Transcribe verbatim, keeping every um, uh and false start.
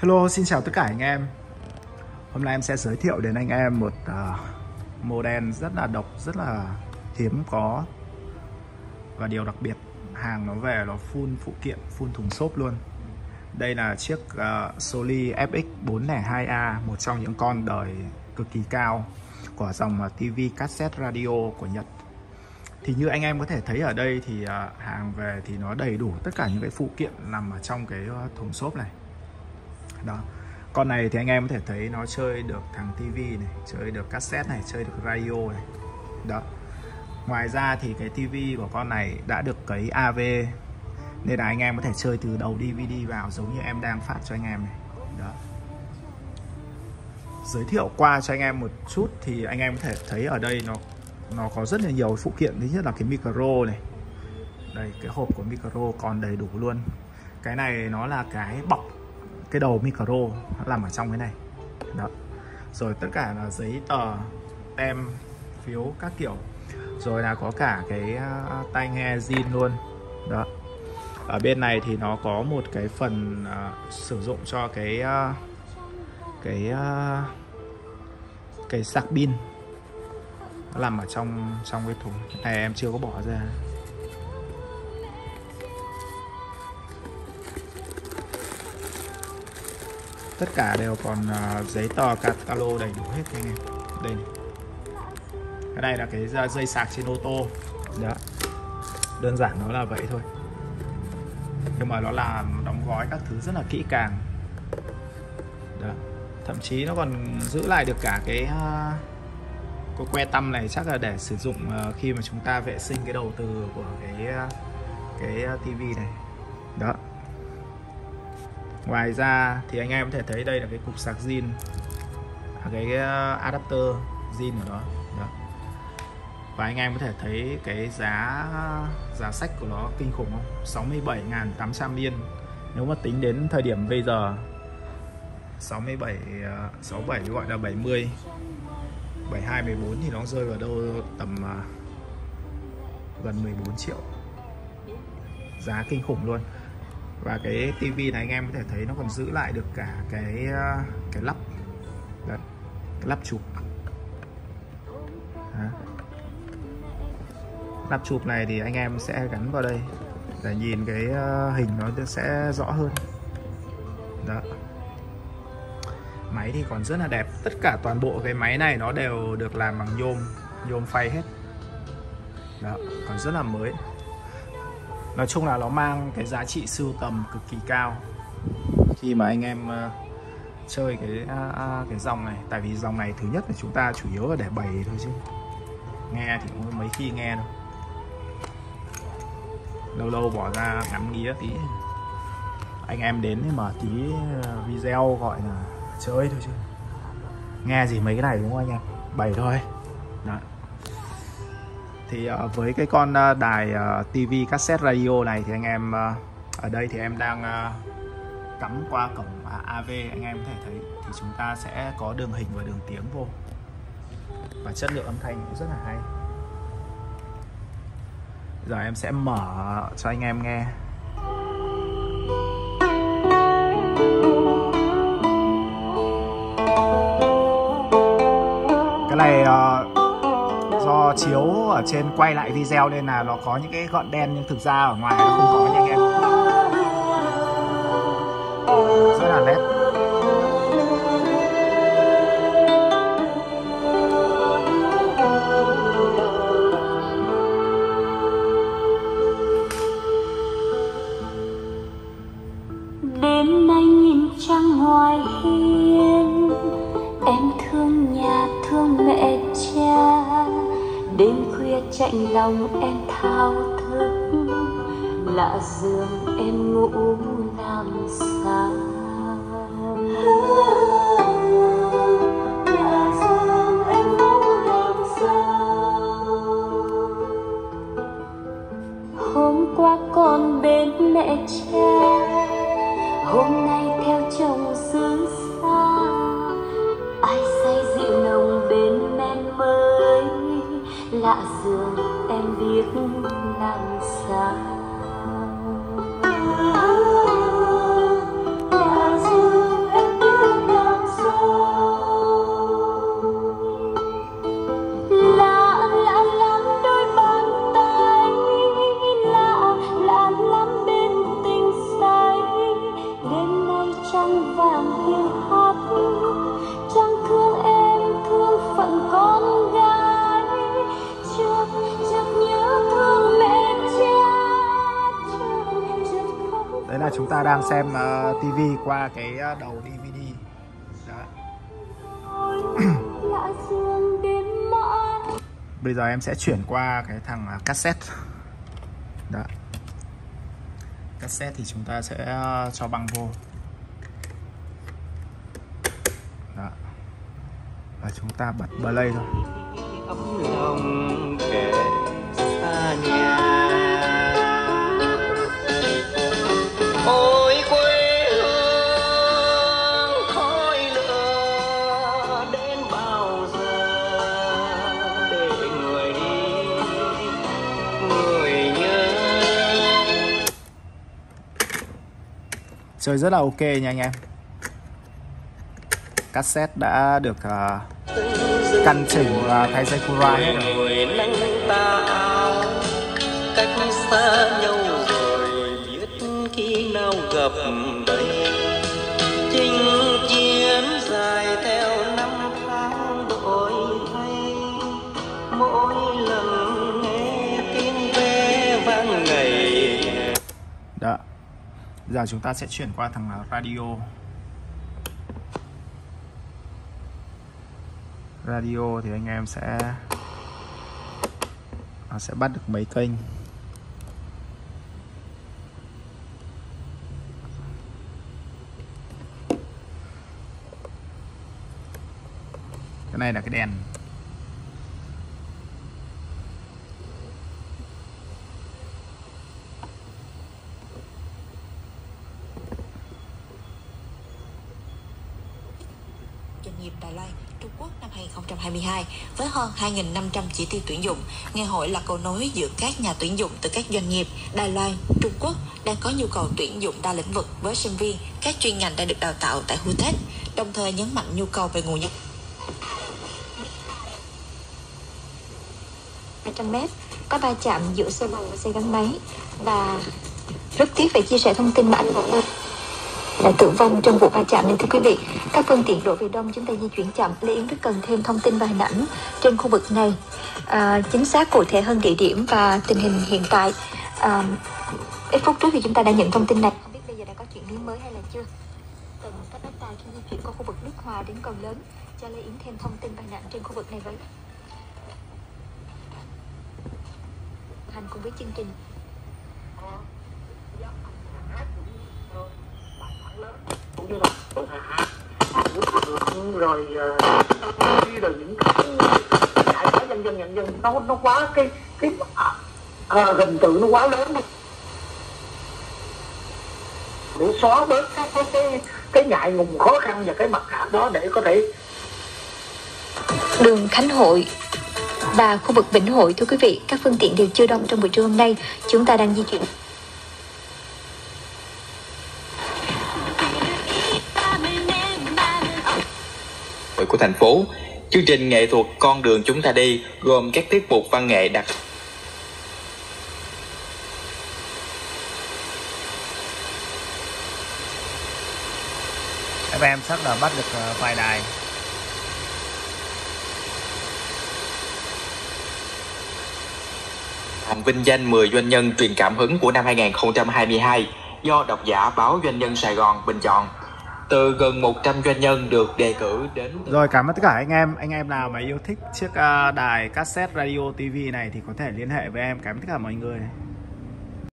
Hello, xin chào tất cả anh em. Hôm nay em sẽ giới thiệu đến anh em một uh, model rất là độc, rất là hiếm có. Và điều đặc biệt, hàng nó về nó full phụ kiện, full thùng xốp luôn. Đây là chiếc uh, Soli ép ích bốn không hai A, một trong những con đời cực kỳ cao của dòng uh, ti vi cassette radio của Nhật. Thì như anh em có thể thấy ở đây thì uh, hàng về thì nó đầy đủ tất cả những cái phụ kiện nằm ở trong cái uh, thùng xốp này. Đó. Con này thì anh em có thể thấy nó chơi được thằng tivi này, chơi được cassette này, chơi được radio này. Đó. Ngoài ra thì cái tivi của con này đã được cấy a vê, nên là anh em có thể chơi từ đầu đê vê đê vào giống như em đang phát cho anh em này. Đó. Giới thiệu qua cho anh em một chút thì anh em có thể thấy ở đây nó nó có rất là nhiều phụ kiện. Thứ nhất là cái micro này. Đây, cái hộp của micro còn đầy đủ luôn. Cái này nó là cái bọc cái đầu micro, nó nằm ở trong cái này. Đó. Rồi tất cả là giấy tờ, tem, phiếu các kiểu. Rồi là có cả cái uh, tai nghe zin luôn. Đó. Ở bên này thì nó có một cái phần uh, sử dụng cho cái uh, cái uh, cái sạc pin. Nó nằm ở trong trong cái thùng này, em chưa có bỏ ra. Tất cả đều còn uh, giấy tờ catalog đầy đủ hết anh em. Đây này. Cái này là cái dây sạc trên ô tô. Đó. Đơn giản nó là vậy thôi. Nhưng mà nó làm đóng gói các thứ rất là kỹ càng. Đó. Thậm chí nó còn giữ lại được cả cái uh, cái que tăm này, chắc là để sử dụng uh, khi mà chúng ta vệ sinh cái đầu từ của cái uh, cái uh, tivi này. Đó. Ngoài ra thì anh em có thể thấy đây là cái cục sạc zin, cái adapter zin của nó. Đó. Và anh em có thể thấy cái giá giá sách của nó kinh khủng không? sáu mươi bảy nghìn tám trăm yên. Nếu mà tính đến thời điểm bây giờ sáu mươi bảy sáu mươi bảy gọi là bảy mươi, bảy mươi hai, mười bốn thì nó rơi vào đâu tầm gần mười bốn triệu. Giá kinh khủng luôn. Và cái tivi này anh em có thể thấy nó còn giữ lại được cả cái cái lắp. Đấy, cái lắp chụp. Đó. Lắp chụp này thì anh em sẽ gắn vào đây để nhìn cái hình nó sẽ rõ hơn. Đó. Máy thì còn rất là đẹp. Tất cả toàn bộ cái máy này nó đều được làm bằng nhôm, nhôm phay hết. Đó, còn rất là mới. Nói chung là nó mang cái giá trị sưu tầm cực kỳ cao khi mà anh em uh, chơi cái uh, cái dòng này. Tại vì dòng này thứ nhất là chúng ta chủ yếu là để bày thôi chứ nghe thì cũng mấy khi nghe đâu. Lâu lâu bỏ ra ngắm nghía tí, anh em đến thì mở tí video gọi là chơi thôi chứ nghe gì mấy cái này, đúng không anh em? Bày thôi. Đó. Thì uh, với cái con uh, đài uh, ti vi cassette radio này thì anh em uh, ở đây thì em đang uh, cắm qua cổng uh, a vê, anh em có thể thấy thì chúng ta sẽ có đường hình và đường tiếng vô, và chất lượng âm thanh cũng rất là hay. Giờ em sẽ mở cho anh em nghe. Cái này uh, do chiếu ở trên quay lại video nên là nó có những cái gọn đen, nhưng thực ra ở ngoài nó không có nha anh em. Rất là nét. Đêm nay nhìn trăng ngoài hiên, em thương nhà thương mẹ cha. Đêm khuya chạnh lòng em thao thức, lạ giường em ngủ làm sao. Lạ giường em ngủ làm sao. Hôm qua con bên mẹ cha, hôm nay theo chồng xứ xa. Ai say rượu nồng bên men mới, lạ giường em biết làm sao. Lạ giường nắng vàng hiu hắt, chẳng thương em thương phận con gái, chợt chợt nhớ thương mẹ cha, chợt chợt khóc. Đấy là chúng ta đang xem uh, tivi qua cái uh, đầu đê vê đê. Đó. Bây giờ em sẽ chuyển qua cái thằng uh, cassette. Đó. Cassette thì chúng ta sẽ uh, cho băng vô. Đó. Và chúng ta bật play thôi. Ấm lòng kẻ xa nhà. Ôi quê hương khói lửa đến bao giờ để người đi người nhớ. Chơi rất là ok nha anh em. Cassette đã được uh, căn chỉnh và thay dây Cura hết rồi. Người nắng ta áo cách xa nhau rồi biết khi nào gặp đây. Chinh chiến dài theo năm tháng đổi thay, mỗi lần nghe tiếng ve vang ngày. Đó. Giờ chúng ta sẽ chuyển qua thằng radio. Radio thì anh em sẽ nó sẽ bắt được mấy kênh. Cái này là cái đèn. Doanh nghiệp Đài Loan, Trung Quốc năm hai không hai hai với hơn hai nghìn năm trăm chỉ tiêu tuyển dụng. Ngày hội là cầu nối giữa các nhà tuyển dụng từ các doanh nghiệp Đài Loan, Trung Quốc đang có nhu cầu tuyển dụng đa lĩnh vực với sinh viên các chuyên ngành đã được đào tạo tại Hu Tết, đồng thời nhấn mạnh nhu cầu về nguồn nhân. hai trăm mét có va chạm giữa xe bò và xe gắn máy, và rất tiếc phải chia sẻ thông tin mà anh Vũ đã tử vong trong vụ va chạm này. Thưa quý vị, các phương tiện đổ về đông, chúng ta di chuyển chậm. Lê Yến rất cần thêm thông tin và hình ảnh trên khu vực này, à, chính xác cụ thể hơn địa điểm và tình hình hiện tại. À, ít phút trước thì chúng ta đã nhận thông tin này, không biết bây giờ đã có chuyển biến mới hay là chưa. Cần các bác tài khi di chuyển qua khu vực Đức Hòa đến cầu lớn, cho Lê Yến thêm thông tin và hình ảnh trên khu vực này với hành cùng với chương trình. Cũng như là rồi rồi những cái đại khái dân dân nhận dân nó nó quá cái cái à, hình tượng nó quá lớn để xóa bớt cái cái cái, cái ngại ngùng khó khăn và cái mặc cảm đó để có thể. Đường Khánh Hội và khu vực Vĩnh Hội, thưa quý vị, các phương tiện đều chưa đông trong buổi trưa hôm nay. Chúng ta đang di chuyển của thành phố. Chương trình nghệ thuật Con đường chúng ta đi gồm các tiết mục văn nghệ đặc Các em chắc là bắt được vài đài. vinh danh mười doanh nhân truyền cảm hứng của năm hai không hai hai do độc giả báo Doanh nhân Sài Gòn bình chọn. Từ gần một trăm doanh nhân được đề cử đến. Rồi, cảm ơn tất cả anh em. Anh em nào mà yêu thích chiếc uh, đài cassette radio ti vi này thì có thể liên hệ với em. Cảm ơn tất cả mọi người.